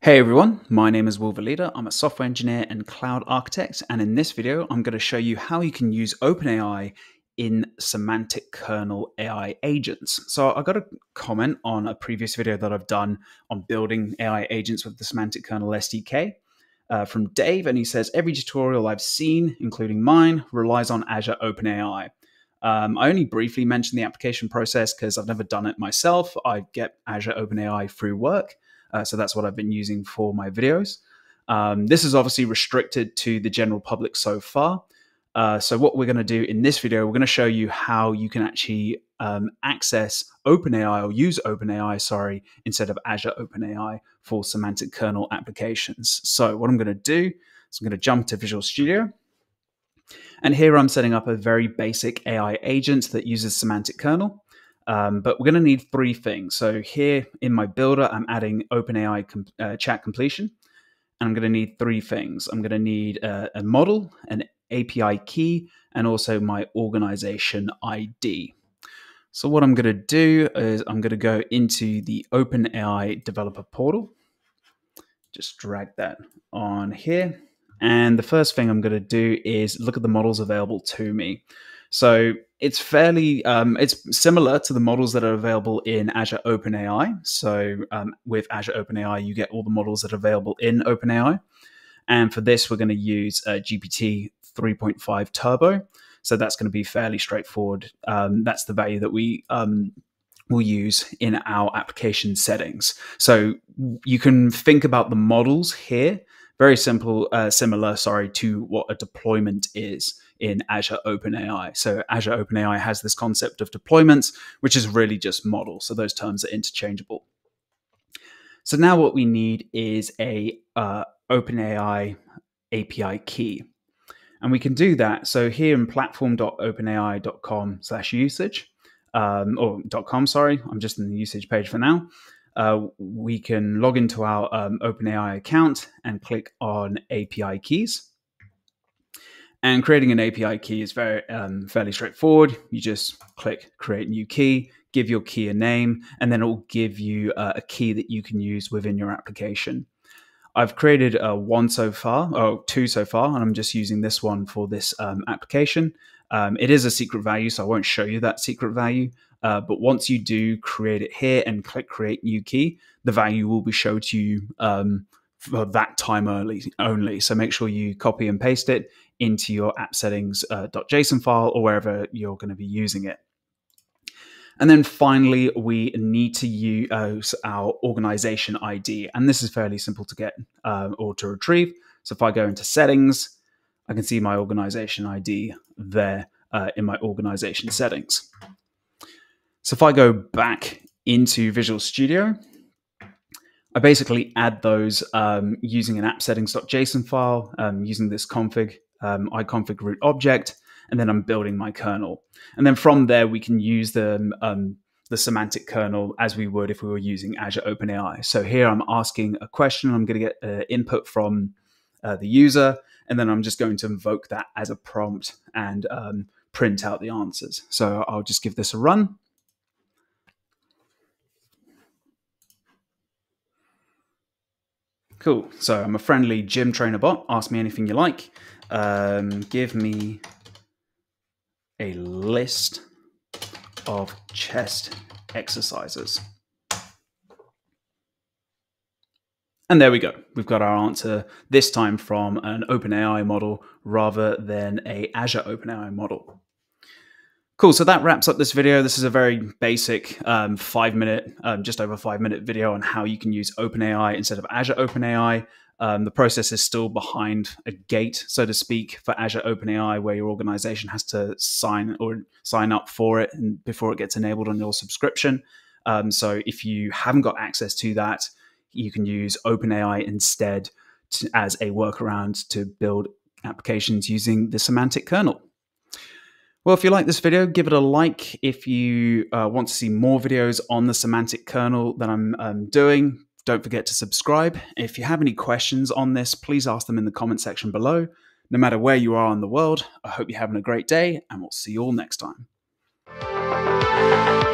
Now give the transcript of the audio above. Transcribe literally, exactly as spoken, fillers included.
Hey everyone, my name is Will Valida. I'm a software engineer and cloud architect, and in this video, I'm going to show you how you can use OpenAI in Semantic Kernel A I agents. So I got a comment on a previous video that I've done on building A I agents with the Semantic Kernel S D K uh, from Dave, and he says, every tutorial I've seen, including mine, relies on Azure OpenAI. Um, I only briefly mentioned the application process because I've never done it myself. I get Azure OpenAI through work. Uh, so that's what I've been using for my videos. Um, this is obviously restricted to the general public so far. Uh, so what we're going to do in this video, we're going to show you how you can actually um, access OpenAI or use OpenAI, sorry, instead of Azure OpenAI for semantic kernel applications. So what I'm going to do is I'm going to jump to Visual Studio. And here I'm setting up a very basic A I agent that uses semantic kernel. Um, but we're going to need three things. So here in my builder, I'm adding OpenAI com uh, chat completion. And I'm going to need three things. I'm going to need a, a model, an A P I key, and also my organization I D. So what I'm going to do is I'm going to go into the OpenAI developer portal. Just drag that on here. And the first thing I'm going to do is look at the models available to me. So it's fairly, um, it's similar to the models that are available in Azure OpenAI. So um, with Azure OpenAI, you get all the models that are available in OpenAI. And for this, we're going to use uh, G P T three point five Turbo. So that's going to be fairly straightforward. Um, that's the value that we um, will use in our application settings. So you can think about the models here. Very simple, uh, similar, sorry, to what a deployment is in Azure OpenAI. So Azure OpenAI has this concept of deployments, which is really just models. So those terms are interchangeable. So now what we need is a uh, OpenAI A P I key. And we can do that. So here in platform dot openai dot com slash usage, um, or .com, sorry, I'm just in the usage page for now. Uh, we can log into our um, OpenAI account and click on A P I keys. And creating an A P I key is very um, fairly straightforward. You just click create new key, give your key a name, and then it will give you uh, a key that you can use within your application. I've created uh, one so far, or two so far, and I'm just using this one for this um, application. Um, it is a secret value, so I won't show you that secret value. Uh, but once you do create it here and click create new key, the value will be shown to you um, for that time early, only. So make sure you copy and paste it into your app settings uh, .json file or wherever you're going to be using it. And then finally, we need to use our organization I D. And this is fairly simple to get uh, or to retrieve. So if I go into settings, I can see my organization I D there uh, in my organization settings. So if I go back into Visual Studio, I basically add those um, using an app settings.json file, um, using this config, um, iConfig root object, and then I'm building my kernel. And then from there, we can use the, um, the semantic kernel as we would if we were using Azure OpenAI. So here I'm asking a question. I'm going to get uh, input from uh, the user, and then I'm just going to invoke that as a prompt and um, print out the answers. So I'll just give this a run. Cool. So I'm a friendly gym trainer bot. Ask me anything you like. Um, give me a list of chest exercises. And there we go. We've got our answer this time from an OpenAI model rather than a Azure OpenAI model. Cool, so that wraps up this video. This is a very basic um, five minute, um, just over five minute video on how you can use OpenAI instead of Azure OpenAI. Um, the process is still behind a gate, so to speak, for Azure OpenAI, where your organization has to sign or sign up for it and before it gets enabled on your subscription. Um, so if you haven't got access to that, you can use OpenAI instead to, as a workaround to build applications using the semantic kernel. Well, if you like this video, give it a like. If you uh, want to see more videos on the semantic kernel that I'm um, doing, don't forget to subscribe. If you have any questions on this, please ask them in the comment section below. No matter where you are in the world, I hope you're having a great day, and we'll see you all next time.